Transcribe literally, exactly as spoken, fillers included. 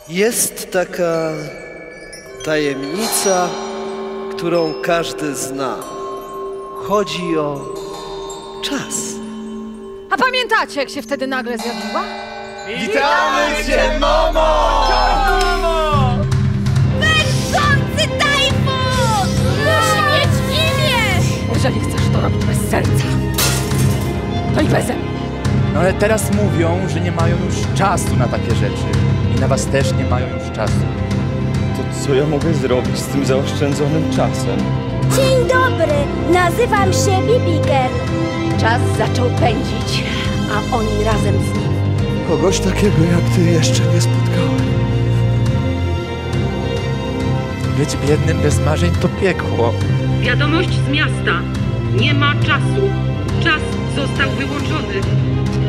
Jest taka tajemnica, którą każdy zna. Chodzi o czas. A pamiętacie, jak się wtedy nagle zjawiła? Witamy cię, mamo! Wędzący tajfun! Musi mieć imię! Jeżeli chcesz to robić bez serca, to i beze mnie. No ale teraz mówią, że nie mają już czasu na takie rzeczy. I na was też nie mają już czasu. To co ja mogę zrobić z tym zaoszczędzonym czasem? Dzień dobry, nazywam się Bibi Girl. Czas zaczął pędzić, a oni razem z nim. Kogoś takiego jak ty jeszcze nie spotkałem. Być biednym bez marzeń to piekło. Wiadomość z miasta. Nie ma czasu. Czas został wyłączony.